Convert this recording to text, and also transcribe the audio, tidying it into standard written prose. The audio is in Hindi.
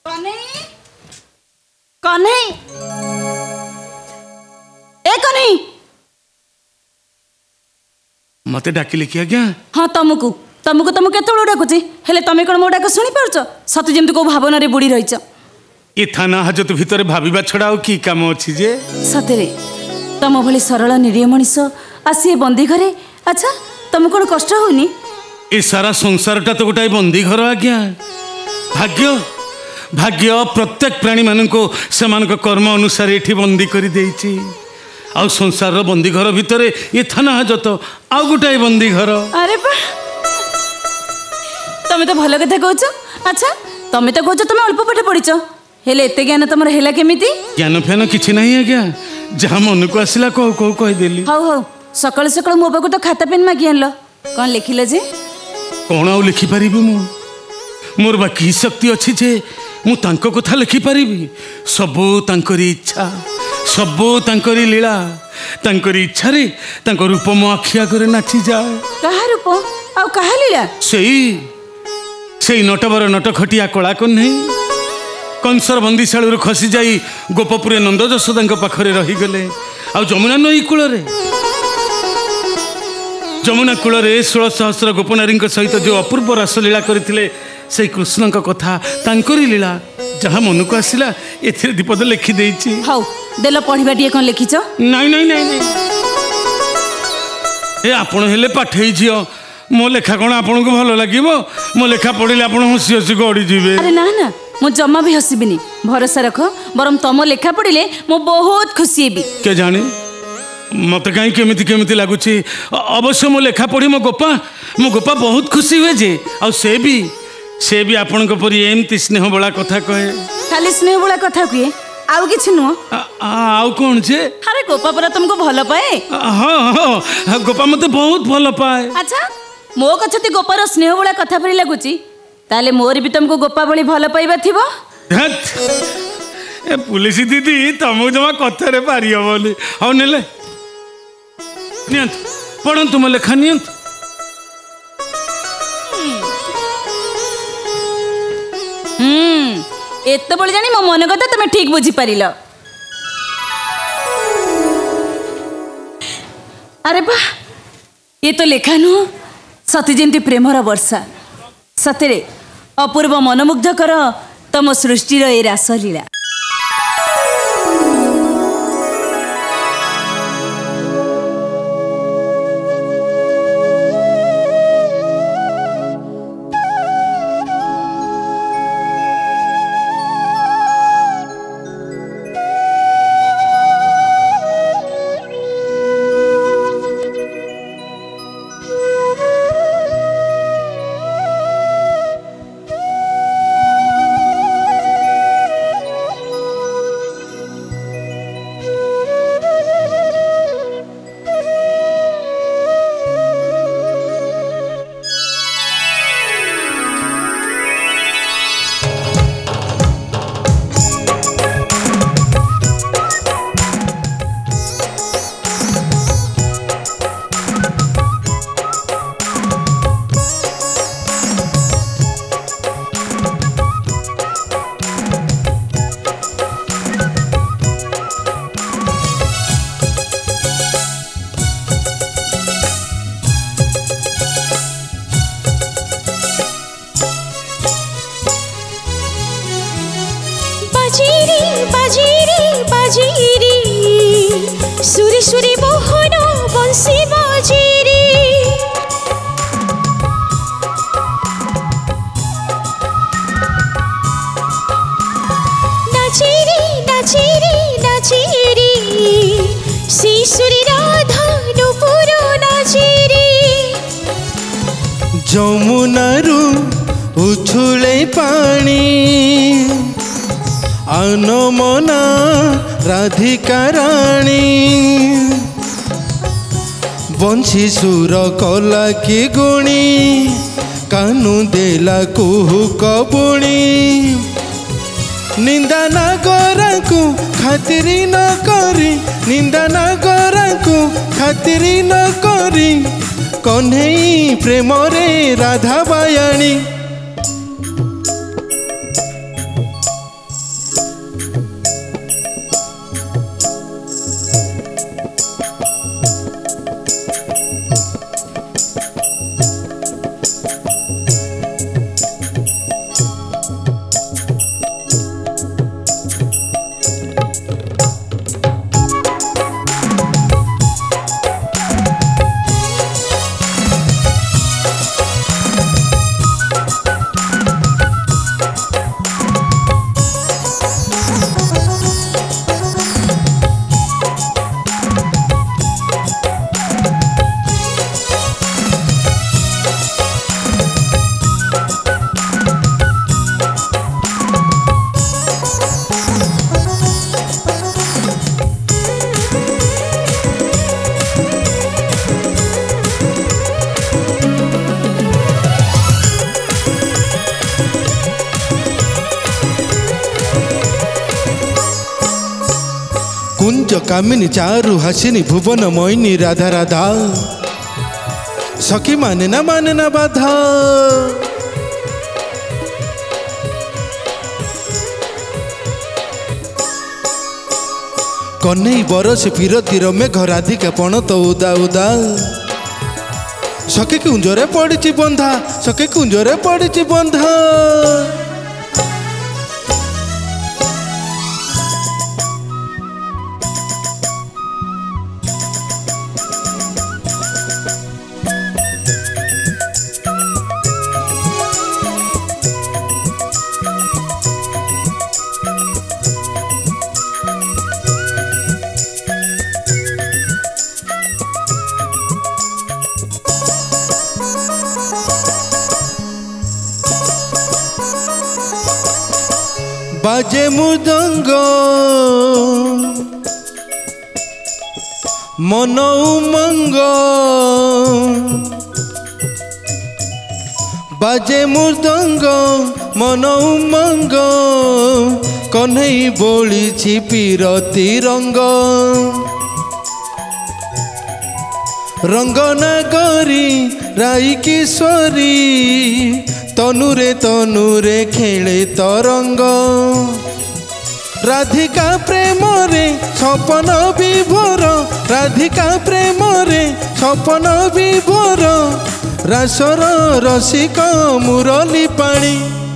कन्हई कन्हई ए कन्हई मते डाकिले कि आज्ञा? हाँ तुमको तुमको तुम केतबेलू डाकुची हेले तुम कौन मो डाक शुणी पारुछ सत जेमती को भावना रे बुड़ी रहीच ये थाना हाजत भितर भाविबा छड़ा आउ की काम अछि जे? सतरे तुम भली सरल निरीह मनीष आसी बंदी घरे अच्छा तुम कौन कष्ट होनी? ये सारा संसारटा तो गोटाए बंदी घर आज्ञा। भाग्य भाग्य प्रत्येक प्राणी मानको सेमानक कर्म अनुसार एठी बंदी करी देइछि। आउ संसार रो बंदी घर भितर ये थाना हाजत आउ गोटाए बंदी घर। अरे बा तुम तो भल कथा कहछ। अच्छा तुम तो कहछ तुम अल्प पाठ पढ़िछ हेले एते ज्ञान तुमर हेला केमिति? ज्ञान फैन किछि नहीं आज्ञा जहाँ मन को आसिला कह कह कह देली। हौ हौ सकाळ सकाळ मो पाखु तो खाता पेन मागी आनलो कौन लिखिले जे? कौन आउ लिखि पारिबी मु मोर बाकी शक्ति अच्छी जे मु तांको कथा लिखि पारिबी? सबु तांकरी इच्छा सबु तांकरी लीला तांकरी इच्छा रे तांको रूप मो आखिया करे नाची जाए। कहा रूप आउ कहा लीला? सेई नटवर नटखटिया कला को नहीं कंसर बंदीशालू खसी जाई गोपपुरे नंद यशोदा पाखरे रही गले। आ जमुना नई कूल जमुना कूल 16 सहस्र गोपनारी सहित जो अपूर्व रासलीला करथिले से कृष्ण कथा तांकरी लीला जहाँ मन को आसिला एथिरे दीपद लिखि देइछि। हौ देलो पढिबा टिए कोन लिखिछ? नहीं नहीं नहीं नहीं ए आपण हेले पाठेई झियो मो लेखा कोन आपन को भलो लागिवो? मो लेखा पढिले आपण हसी हसी गडी जिवे। अरे ना ना मु जम्मा भी हसीबिनी भरोसा रख बरम तुम लेखा पढ़िले मु बहुत खुशी हेबी। के जाने मत कहीं केमिति केमिति लागुची अवश्य मो लेखा पढ़ी मो गोपा बहुत खुशी हुए जे आ से भी आपण को परी एमती स्नेह बड़ा कथा कहे। खाली स्नेह बड़ा कथा कहे आउ किछि नुह? आउ कोन जे? अरे गोपा परा तुमको भल पाए? हां हां गोपा मते बहुत भल पाए। अच्छा मो कछती गोपार स्नेह बड़ा कथा परी लागुची ताले मोर भी तुमको गोपा बड़ी भल पाइबा थिबो? ए पुलिस दीदी तुमको जमा कथा रे पारी होबोली। हौ नेले नियंत पढ़न तुम लेखा नियंत। एत बड़ी जानी मो मन कथा तुम ठीक बुझी पारिल। अरे बा ये तो लेखा नुह सती जेमती प्रेमर वर्षा सतरे अपूर्व मनमुग्धकर तम सृष्टिर ए रासलीला। सुरी सुरी मोहन बंसी बाजीरी नाचेरी नाचेरी नाचेरी शिशुरी राधा नुपुर नाचेरी जमुनारू उछुले पानी अनमना राधिका रानी बंशी सुर कला की गुणी कानू देला कुहू कबुणी निंदा ना गोराकू खातिरी न करी निंदा ना गोराकू खातिरी न करी कन्हई प्रेम रे राधा बायाणी कुंज कामिनी चारु हासिनी भुवन मोहिनी राधा राधा सखी माने ना बाधा कन्हई बरस फिरती मेघ राधिका पण तो उदा उदा सखी कुंजरे पड़ी बंधा सखी कुंजरे पड़ी बंधा बाजे मृदंग मन उमंग बाजे मृदंग मन उमंग कन्हई बोली पीरती रंग रंग नागरी राई किशोरी तनुरे खेले तरंग राधिका प्रेम रे सपन विभोर राधिका प्रेम रे सपन विभोर रासर रसिक मुरली पाणी।